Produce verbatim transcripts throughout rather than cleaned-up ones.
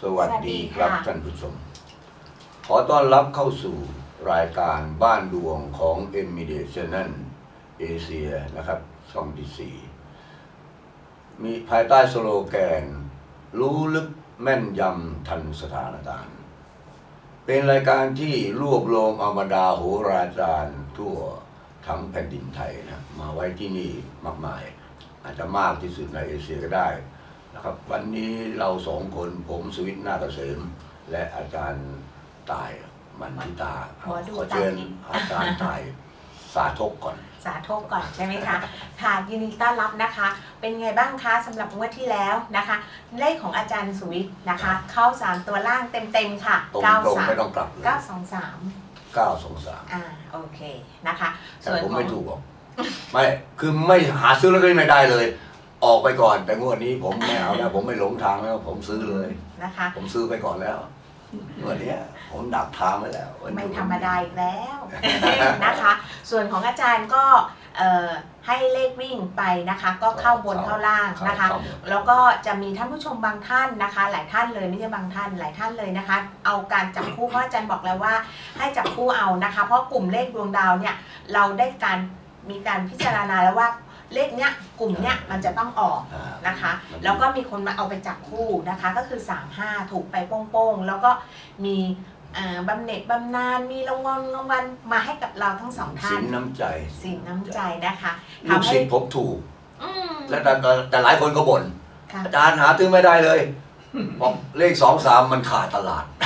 วัสดีครับท่านผู้ชมขอต้อนรับเข้าสู่รายการบ้านดวงของ เอ็ม มี เดีย Channel เอเชียนะครับช่องที่สี่มีภายใต้สโลแกนรู้ลึกแม่นยำทันสถานการณ์เป็นรายการที่รวบรวมเอาบรรดาโหราจารย์ทั่วทั้งแผ่นดินไทยนะมาไว้ที่นี่มากมายอาจจะมากที่สุดในเอเชียก็ได้นะครับวันนี้เราสองคนผมสุวิทย์นาคเกษมและอาจารย์ตายมันทิตาขอเชิญอาจารย์ตายสาธกก่อนสาธกก่อนใช่ไหมคะค่ะยินดีต้อนรับนะคะเป็นไงบ้างคะสำหรับงวดที่แล้วนะคะเลขของอาจารย์สุวิทย์นะคะเข้าสามตัวล่างเต็มๆค่ะตรงๆไม่ต้องกลับเก้าสองสามเก้าสองสามอ่าโอเคนะคะแต่ผมไม่ถูกหรอกไม่คือไม่หาซื้อแล้วก็ไม่ได้เลยออกไปก่อนแต่งวดนี้ผมไม่เอาแล้วผมไม่หลงทางแล้วผมซื้อเลยนะคะผมซื้อไปก่อนแล้วงวดนี้ผมดักทางไว้แล้วไม่ธรรมดาอีกแล้วนะคะส่วนของอาจารย์ก็ให้เลขวิ่งไปนะคะก็เข้าบนเข้าล่างนะคะแล้วก็จะมีท่านผู้ชมบางท่านนะคะหลายท่านเลยไม่ใช่บางท่านหลายท่านเลยนะคะเอาการจับคู่เพราะอาจารย์บอกแล้วว่าให้จับคู่เอานะคะเพราะกลุ่มเลขดวงดาวเนี่ยเราได้การมีการพิจารณาแล้วว่าเลขเนี้ยกลุ่มเนี้ยมันจะต้องออกนะคะแล้วก็มีคนมาเอาไปจับคู่นะคะก็คือสามห้าถูกไปโป้งๆแล้วก็มีบำเหน็จบำนาญมีรางวัลรางวัลมาให้กับเราทั้งสองท่านสินน้ำใจสินน้ำใจนะคะลูกศิษย์ผมถูกและแต่แต่หลายคนก็บ่นอาจารย์หาซื้อไม่ได้เลยบอกเลขสองสามมันขาดตลาด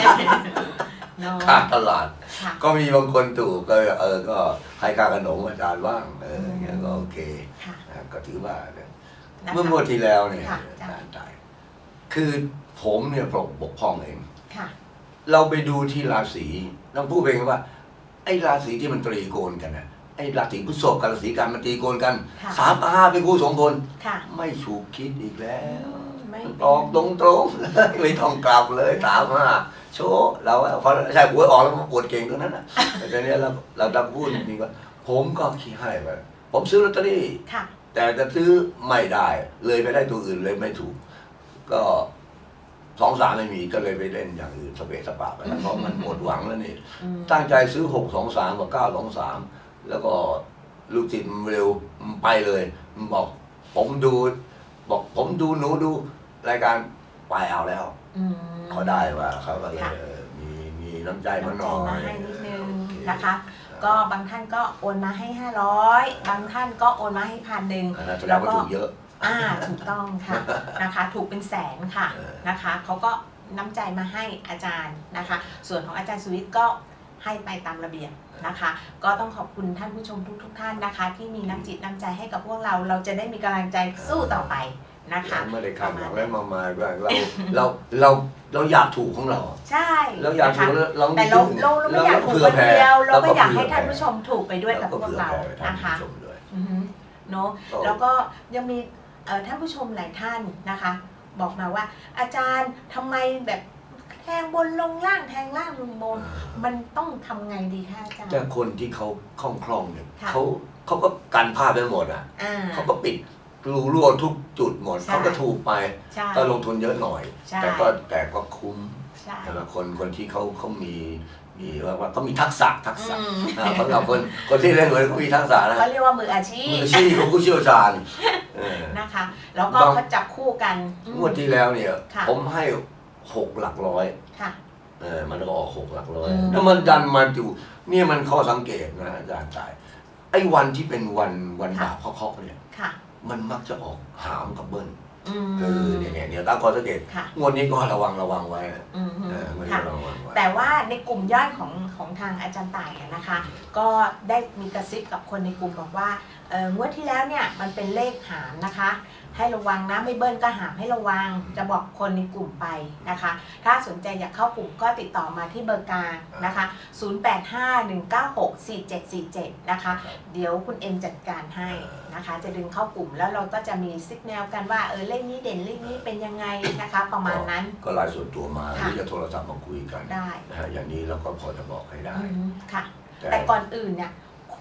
ขาดตลาดก็มีบางคนถูกก็เออก็ให้ค่าขนมอาจารย์ว่างเอออย่างเงี้ยก็โอเคก็ถือว่าเมื่อเมื่อที่แล้วเนี่ยอาจารย์ตายคือผมเนี่ยบกพร่องเองเราไปดูที่ราศีต้องพูดเองว่าไอ้ราศีที่มันตรีโกณกันนะไอ้ราศีพฤษภกับราศีกันมันตรีโกณกันสามห้าเป็นคู่สองคนไม่ถูกคิดอีกแล้วออกตรงตรงไม่ต้องกลับเลยสามห้าโชว์เราพอใช่หวยออกแล้วมันปวดเก่งตรงนั้นนะแต่ตอนนี้เราเราดังพูดจริงว่าผมก็คิดให้ไปผมซื้อลอตเตอรี่แต่จะซื้อไม่ได้เลยไปได้ตัวอื่นเลยไม่ถูกก็สองสามไม่มีก็เลยไปเล่นอย่างอื่นสเปซสปะไปแล้วเพราะมันหมดหวังแล้วนี่ตั้งใจซื้อหกสองสามกับเก้าสองสามแล้วก็ลูกจิตเร็วไปเลยบอกผมดูบอกผมดูหนูดูรายการไปเอาแล้วเขาได้ว่าเขาก็เลยมีมีน้ำใจมาหน่อยให้นิดนึงนะคะก็บางท่านก็โอนมาให้ห้าร้อยบางท่านก็โอนมาให้พันหนึ่งแล้วก็ถูกเยอะอ่าถูกต้องค่ะนะคะถูกเป็นแสนค่ะนะคะเขาก็น้ำใจมาให้อาจารย์นะคะส่วนของอาจารย์สุวิทย์ก็ให้ไปตามระเบียบนะคะก็ต้องขอบคุณท่านผู้ชมทุกๆท่านนะคะที่มีน้ำจิตน้ำใจให้กับพวกเราเราจะได้มีกำลังใจสู้ต่อไปนะคะไม่ได้ขาดหวังแล้วมามาเราเราเราเราอยากถูกของเราใช่เราอยากถูกเราแต่เราเราไม่อยากถูกคนเดียวเราก็อยากให้ท่านผู้ชมถูกไปด้วยกับพวกเรานะคะเนาะแล้วก็ยังมีท่านผู้ชมหลายท่านนะคะบอกมาว่าอาจารย์ทำไมแบบแทงบนลงล่างแทงล่างลงบนมันต้องทำไงดีคะอาจารย์แต่คนที่เขาคล่องคล่องเนี่ยเขาเขาก็กันพลาดไปหมดอ่ะเขาก็ปิดรูรั่วทุกจุดหมดเขาก็ถูกไปก็ลงทุนเยอะหน่อยแต่ก็แต่ก็คุ้มแต่ละคนคนที่เขาเขามีมีว่าเขามีทักษะทักษะสำหรับคนคนที่เล่นหวยเขามีทักษะนะเขาเรียกว่ามืออาชีพมืออาชีพของผู้เชี่ยวชาญนะคะแล้วก็เขาจับคู่กันงวดที่แล้วเนี่ยผมให้หกหลักร้อยเออมันก็ออกหกหลักร้อยแล้วมันดันมาอยู่นี่มันข้อสังเกตนะอาจารย์จ่ายไอ้วันที่เป็นวันวันบาปเคาะๆเนี่ยมันมักจะออกหามกับเบิ้ลเออเนี่ยเนี่ยเดี๋ยวตั้งข้อสังเกตงวดนี้ก็ระวังระวังไว้แต่ว่าในกลุ่มย่อยของของทางอาจารย์ต่ายนะคะก็ได้มีกระซิบกับคนในกลุ่มบอกว่างวดที่แล้วเนี่ยมันเป็นเลขหามนะคะให้ระวังนะไม่เบิ้ลก็หามให้ระวังจะบอกคนในกลุ่มไปนะคะถ้าสนใจอยากเข้ากลุ่มก็ติดต่อมาที่เบอร์กลางนะคะศูนย์ แปด ห้า หนึ่ง เก้า หก สี่ เจ็ด สี่ เจ็ดนะคะเดี๋ยวคุณเอ็มจัดการให้นะคะจะดึงเข้ากลุ่มแล้วเราก็จะมีซิกแนลกันว่าเออเลขนี้เด่นเลขนี้เป็นยังไงนะคะประมาณนั้นก็ไลน์ส่วนตัวมาหรือจะโทรศัพท์มาคุยกันได้นะฮะอย่างนี้เราก็พอจะบอกให้ได้ค่ะแต่ก่อนอื่นเนี่ยค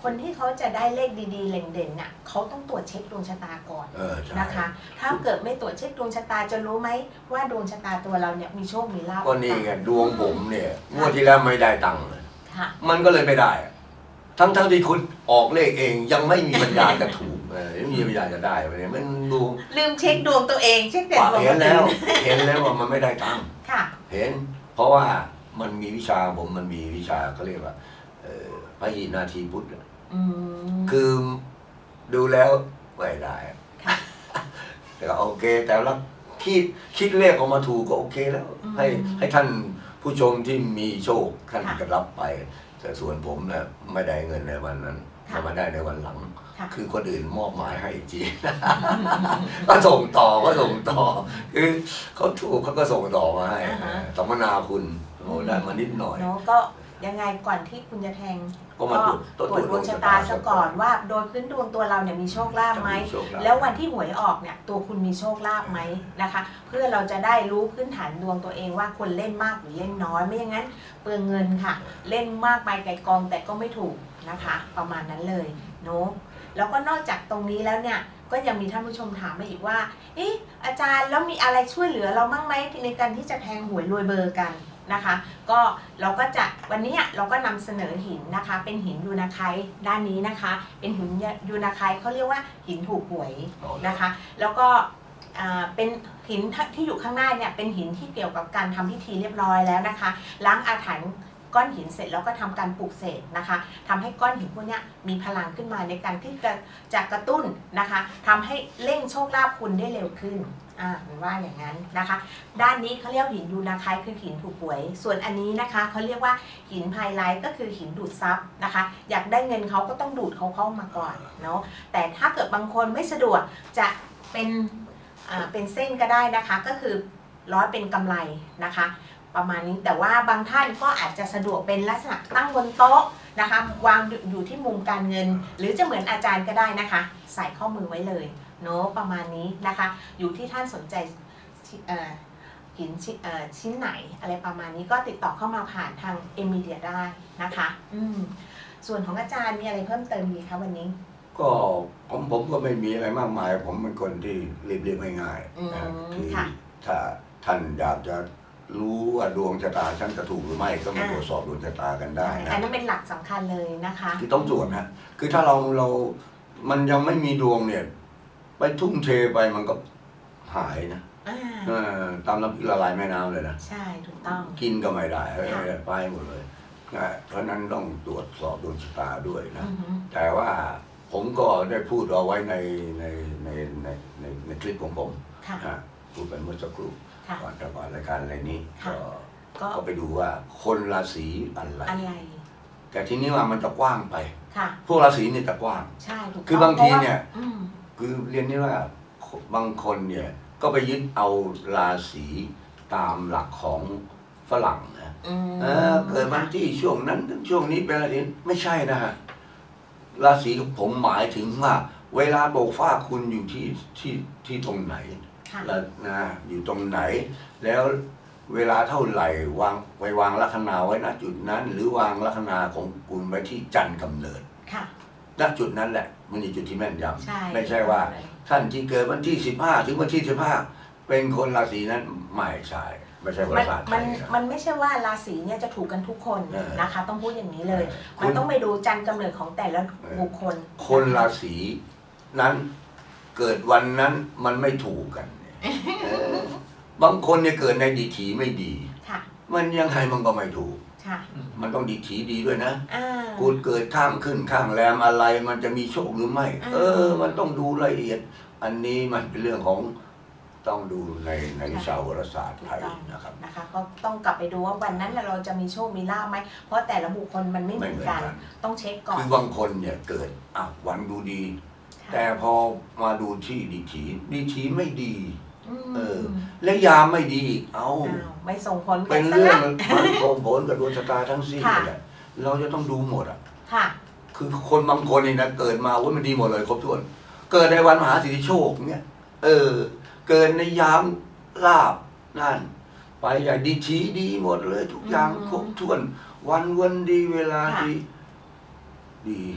คนที่เขาจะได้เลขดีๆเด่นๆน่ะเขาต้องตรวจเช็คดวงชะตาก่อนนะคะ ถ้าเกิดไม่ตรวจเช็คดวงชะตาจะรู้ไหมว่าดวงชะตาตัวเราเนี่ยมีโชคมีลาภก็นี่ไงดวงผมเนี่ยงวดที่แล้วไม่ได้ตังค์เลยมันก็เลยไม่ได้ทั้งทั้งที่คุณออกเลขเองยังไม่มีปัญญาจะถูกไม่มีปัญญาจะได้เลยมันดูลืมเช็คดวงตัวเองเช็คแต่ดวงเห็นแล้วเห็นแล้วว่ามันไม่ได้ตังค์เห็นเพราะว่ามันมีวิชาผมมันมีวิชาเขาเรียกว่าพระหินาทีพุทธคือดูแล้วไม่ได้แต่ก็โอเคแต่ละคิดคิดเลขออกมาถูกก็โอเคแล้วให้ให้ท่านผู้ชมที่มีโชคท่านก็รับไปแต่ส่วนผมเนี่ยไม่ได้เงินในวันนั้นมาได้ในวันหลังคือคนอื่นมอบหมายให้จริงก็ส่งต่อก็ส่งต่อคือเขาถูกเขาก็ส่งต่อมาให้สัมมนาคุณโอ้ได้มานิดหน่อยก็ยังไงก่อนที่คุณจะแทงก็ตรวจดวงชะตาซะก่อนว่าโดยพื้นดวงตัวเราเนี่ยมีโชคลาภไหมแล้ววันที่หวยออกเนี่ยตัวคุณมีโชคลาภไหมนะคะเพื่อเราจะได้รู้พื้นฐานดวงตัวเองว่าควรเล่นมากหรือเล่นน้อยไม่อย่างนั้นเปลืองเงินค่ะเล่นมากไปไกลกองแต่ก็ไม่ถูกนะคะประมาณนั้นเลยเนาะแล้วก็นอกจากตรงนี้แล้วเนี่ยก็ยังมีท่านผู้ชมถามมาอีกว่าเอ๊ะอาจารย์แล้วมีอะไรช่วยเหลือเราบ้างไหมในการที่จะแทงหวยรวยเบอร์กันนะคะก็เราก็จะวันนี้เราก็นำเสนอหินนะคะเป็นหินยูนาไคต์ด้านนี้นะคะเป็นหินยูนาไคต์เขาเรียกว่าหินถูกหวยนะคะแล้วก็เป็นหินที่อยู่ข้างหน้าเนี่ยเป็นหินที่เกี่ยวกับการทำพิธีเรียบร้อยแล้วนะคะล้างอาถรรพ์ก้อนหินเสร็จแล้วก็ทำการปลูกเสกนะคะทำให้ก้อนหินพวกนี้มีพลังขึ้นมาในการที่จะจะกระตุ้นนะคะทำให้เร่งโชคลาภคุณได้เร็วขึ้นอ่าว่าอย่างนั้นนะคะด้านนี้เขาเรียกหินยูนาไคต์คือหินถูกหวยส่วนอันนี้นะคะเขาเรียกว่าหินไพไลท์ก็คือหินดูดซับนะคะอยากได้เงินเขาก็ต้องดูดเขาเข้ามาก่อนเนาะแต่ถ้าเกิดบางคนไม่สะดวกจะเป็นอ่าเป็นเส้นก็ได้นะคะก็คือร้อยเป็นกำไรนะคะประมาณนี้แต่ว่าบางท่านก็อาจจะสะดวกเป็นลักษณะตั้งบนโต๊ะนะคะวางอยู่ที่มุมการเงินหรือจะเหมือนอาจารย์ก็ได้นะคะใส่ข้อมือไว้เลยเนาะประมาณนี้นะคะอยู่ที่ท่านสนใจหินชิ้นไหนอะไรประมาณนี้ก็ติดต่อเข้ามาผ่านทางเอมิเดียได้นะคะอืมส่วนของอาจารย์มีอะไรเพิ่มเติมดีคะวันนี้ก็ผมผมก็ไม่มีอะไรมากมายผมเป็นคนที่เรียบๆง่ายๆนะคือถ้าท่านอยากจะรู้ว่าดวงชะตาฉันจะถูกหรือไม่ก็มาตรวจสอบดวงชะตากันได้นะอันนั้นเป็นหลักสำคัญเลยนะคะคือต้องตรวจนะคือถ้าเราเรามันยังไม่มีดวงเนี่ยไปทุ่มเทไปมันก็หายนะตามน้ำละลายแม่น้ำเลยนะใช่ถูกต้องกินก็ไม่ได้ไปหมดเลยเพราะนั้นต้องตรวจสอบดวงชะตาด้วยนะแต่ว่าผมก็ได้พูดเอาไว้ในในในในในในคลิปของผมพูดไปเมื่อสักครู่ก่อนจะก่อนรายการอะไรนี้ก็ไปดูว่าคนราศีอะไรแต่ทีนี้ว่ามันจะกว้างไปพวกราศีนี่จะกว้างใช่ถูกคือบางทีเนี่ยคือเรียนนี่ว่าบางคนเนี่ยก็ไปยึดเอาราศีตามหลักของฝรั่งนะเกิดวันที่ช่วงนั้นช่วงนี้เป็นอะไรไม่ใช่นะฮะราศีผมหมายถึงว่าเวลาโบกฟ้าคุณอยู่ที่ที่ที่ตรงไหนแล้วนะอยู่ตรงไหนแล้วเวลาเท่าไหร่วางไปวางลัคนาไว้ณจุดนั้นหรือวางลัคนาของคุณไว้ที่จันทร์กำเนิดณจุดนั้นแหละมันมีจุดที่แม่นยำไม่ใช่ว่าท่านที่เกิดวันที่สิบห้าถึงวันที่สิบห้าเป็นคนราศีนั้นไม่ใช่ไม่ใช่ภาษาไทยมันไม่ใช่ว่าราศีเนี่ยจะถูกกันทุกคนนะคะต้องพูดอย่างนี้เลยมันต้องไปดูจันทร์กำเนิดของแต่ละบุคคลคนราศีนั้นเกิดวันนั้นมันไม่ถูกกันบางคนเนี่ยเกิดในดีถีไม่ดีมันยังไงมันก็ไม่ถูกมันต้องดีถีดีด้วยนะกูเกิดข้างขึ้นข้างแรมอะไรมันจะมีโชคหรือไม่เออมันต้องดูละเอียดอันนี้มันเป็นเรื่องของต้องดูในในวิชาโหราศาสตร์ไทยนะครับนะคะก็ต้องกลับไปดูว่าวันนั้นเราจะมีโชคมีลาภไหมเพราะแต่ละบุคคลมันไม่เหมือนกันต้องเช็คก่อนคือบางคนเนี่ยเกิดอ่ะวันดูดีแต่พอมาดูที่ดีถีดีถีไม่ดีเออและยามไม่ดีเอาไม่ส่งผลเป็นเรื่องมันส่งผลกับดวงชะตาทั้งสิ้นเลยเราจะต้องดูหมดอ่ะคือคนบางคนนี่นะเกิดมาว่ามันดีหมดเลยครบถ้วนเกิดในวันมหาสิทธิโชคเนี่ยเออเกิดในยามลาบนั่นไปใหญ่ดีทีดีหมดเลยทุกอย่างครบถ้วนวันวันดีเวลาดีดี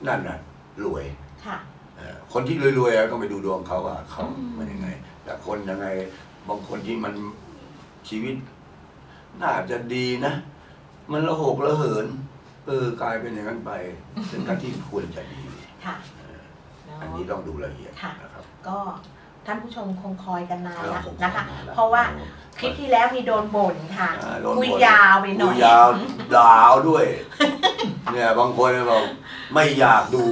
นั่นน่ะรวยค่ะคนที่รวยๆก็ไปดูดวงเขาว่าเขาเป็นยังไงแต่คนยังไงบางคนที่มันชีวิตน่าจะดีนะมันละหกละเหินเออกลายเป็นอย่างนั้นไปซึ่งการที่ควรจะดีค่ะอันนี้ต้องดูละเอียดนะครับก็ท่านผู้ชมคงคอยกันนานแล้วนะคะเพราะว่าคลิปที่แล้วมีโดนบ่นค่ะคุยยาวไปหน่อยคุยยาวดาวด้วยเนี่ยบางคนบอกไม่อยากดู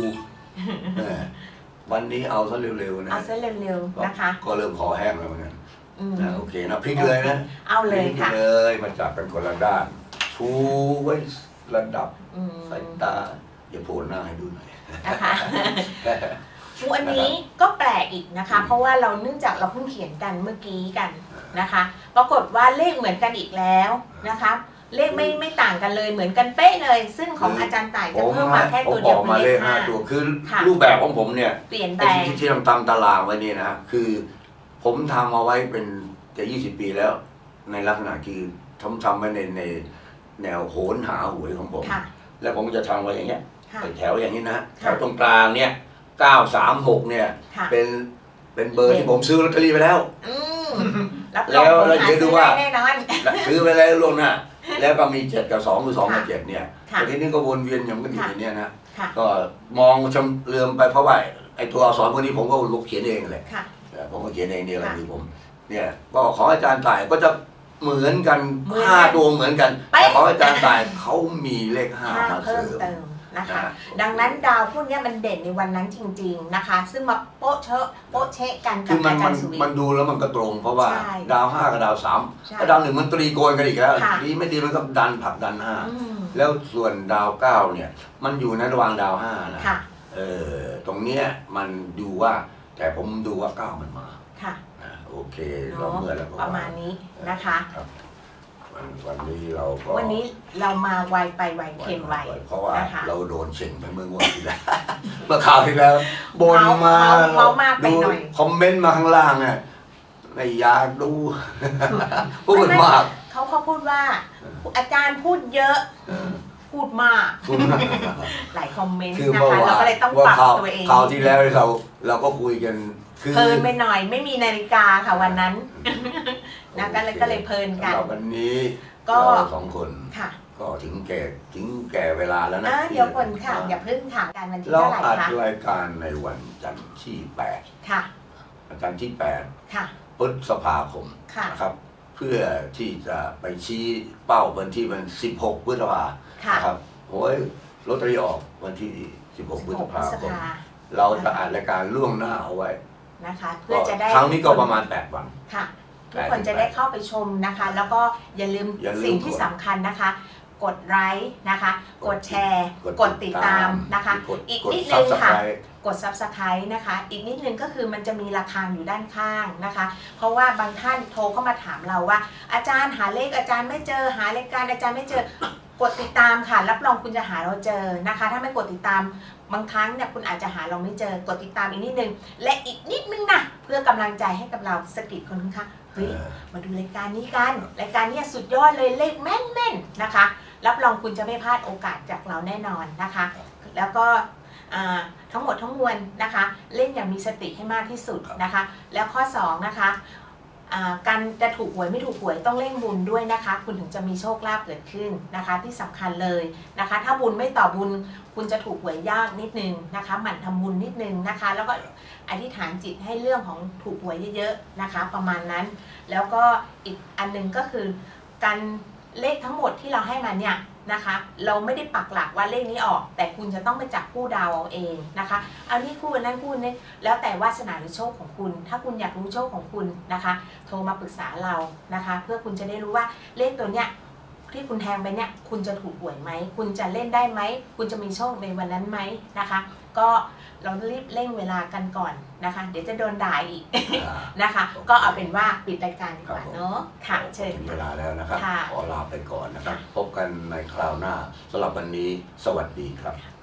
วันนี้เอาซะเร็วๆนะเอาซะเร็วๆนะคะก็เริ่มคอแห้งแล้วเหมือนกันโอเคนะพลิกเลยนะเอาเลยค่ะเลยมาจับกันคนละด้านชูไว้ระดับสายตาอย่าโผล่หน้าให้ดูหน่อยนะคะอันนี้ก็แปลกอีกนะคะเพราะว่าเราเนื่องจากเราเพิ่งเขียนกันเมื่อกี้กันนะคะปรากฏว่าเลขเหมือนกันอีกแล้วนะคะเลขไม่ไม่ต่างกันเลยเหมือนกันเป๊ะเลยซึ่งของอาจารย์ต่ายจะเพิ่มมาแค่ตัวเดียวมาเลขห้าตัวคือรูปแบบของผมเนี่ยเปลี่ยนแปลงที่ทำตามตารางไว้นี่นะคือผมทำเอาไว้เป็นจะยี่สิบปีแล้วในลักษณะคือทำทำไว้ในในแนวโหนหาหวยของผมแล้วผมจะทำไว้อย่างเงี้ยแถวอย่างนี้นะแถวตรงกลางเนี่ยเก้าสามหกเนี่ยเป็นเป็นเบอร์ที่ผมซื้อลอตเตอรี่ไปแล้วแล้วเราเดี๋ยวดูว่าซื้อไปแล้วล่วงหน้าแล้วก็มีเจ็ดกับสองหรือสองกับเจ็ดเนี่ยแต่ทีนี้ก็วนเวียนอย่างกันอยู่ในนี้นะก็มองชมเลื่อมไปเพราะว่าไอ้ตัวอักษรพวกนี้ผมก็ลบเขียนเองเลยผมก็เขียนเองนี่แหละคือผมเนี่ยก็ของอาจารย์ต่ายก็จะเหมือนกันห้าตัวเหมือนกันแต่ของอาจารย์ต่ายเขามีเลขห้ามาเสริมนะคะดังนั้นดาวพวกนี้มันเด่นในวันนั้นจริงๆนะคะซึ่งมาโป๊ะเชอะโป๊ะเชะกันกับอาจารย์สุวิทย์มันดูแล้วมันก็ตรงเพราะว่าดาวห้ากับดาวสามกับดาวหนึ่งมันตรีโกนกันอีกแล้วดีไม่ดีมันก็ดันผลักดันห้าแล้วส่วนดาวเก้าเนี่ยมันอยู่ในระหว่างดาวห้านะเออตรงเนี้ยมันดูว่าแต่ผมดูว่าเก้ามันมาค่ะโอเคเราเมื่อแล้วประมาณนี้นะคะวันนี้เราก็วันนี้เรามาไวไปไวเค็มไวเพราะว่าเราโดนเฉ่งไปเมื่องวดที่แล้วเมื่อข่าวที่แล้วบนมาดูคอมเมนต์มาข้างล่างเนี่ยไม่อยากดูพูดมากเขาเขาพูดว่าอาจารย์พูดเยอะพูดมากหลายคอมเมนต์นะคะเราก็เลยต้องปรับตัวเองข่าวที่แล้วเราเราก็คุยกันเพลินไปหน่อยไม่มีนาฬิกาค่ะวันนั้นนะก็เลยก็เลยเพลินกันวันนี้เราสองคนก็ถึงแก่ถึงแก่เวลาแล้วนะเดี๋ยวคนค่ะอย่าพึ่งถามกันวันที่เท่าไหร่คะเราอัดรายการในวันจันทร์ที่แปดค่ะวันจันทร์ที่แปดค่ะพฤษภาคมนะครับเพื่อที่จะไปชี้เป้าวันที่วันสิบหกพฤษภาครับโอ้ยลอตเตอรี่ออกวันที่สิบหกพฤษภาคมเราจะอ่านรายการล่วงหน้าเอาไว้นะคะเพื่อจะได้ครั้งนี้ก็ประมาณแปดวันค่ะทุกคนจะได้เข้าไปชมนะคะแล้วก็อย่าลืมสิ่งที่สำคัญนะคะกดไลค์นะคะกดแชร์กดติดตามนะคะอีกนิดนึงค่ะกด ซับสไครบ์ นะคะอีกนิดนึงก็คือมันจะมีระฆังอยู่ด้านข้างนะคะเพราะว่าบางท่านโทรเข้ามาถามเราว่าอาจารย์หาเลขอาจารย์ไม่เจอหารายการอาจารย์ไม่เจอกดติดตามค่ะรับรองคุณจะหาเราเจอนะคะถ้าไม่กดติดตามบางครั้งเนี่ยคุณอาจจะหาเราไม่เจอกดติดตามอีกนิดนึงและอีกนิดนึงนะเพื่อกำลังใจให้กับเราสกิดคนข้างๆเฮ้ยมาดูรายการนี้กันรายการนี้สุดยอดเลยเลขแม่นๆนะคะรับรองคุณจะไม่พลาดโอกาสจากเราแน่นอนนะคะแล้วก็ทั้งหมดทั้งมวลนะคะเล่นอย่างมีสติให้มากที่สุดนะคะแล้วข้อสองนะคะการจะถูกหวยไม่ถูกหวยต้องเล่นบุญด้วยนะคะคุณถึงจะมีโชคลาภเกิดขึ้นนะคะที่สำคัญเลยนะคะถ้าบุญไม่ต่อบุญคุณจะถูกหวยยากนิดนึงนะคะหมั่นทำบุญนิดนึงนะคะแล้วก็อธิษฐานจิตให้เรื่องของถูกหวยเยอะๆนะคะประมาณนั้นแล้วก็อีกอันนึงก็คือการเลขทั้งหมดที่เราให้มาเนี่ยนะคะเราไม่ได้ปักหลักว่าเลขนี้ออกแต่คุณจะต้องไปจับคู่ดาวเอาเองนะคะเอานี่คู่นั่นคู่นี้แล้วแต่วาสนาหรือโชคของคุณถ้าคุณอยากรู้โชคของคุณนะคะโทรมาปรึกษาเรานะคะเพื่อคุณจะได้รู้ว่าเลขตัวเนี้ยที่คุณแทงไปเนี่ยคุณจะถูกหวยไหมคุณจะเล่นได้ไหมคุณจะมีโชคในวันนั้นไหมนะคะก็เรารีบเร่งเวลากันก่อนนะคะเดี๋ยวจะโดนด่าอีกนะคะก็เอาเป็นว่าปิดรายการดีกว่าเนาะค่ะเชิญถึงเวลาแล้วนะครับขอลาไปก่อนนะครับพบกันในคราวหน้าสำหรับวันนี้สวัสดีครับ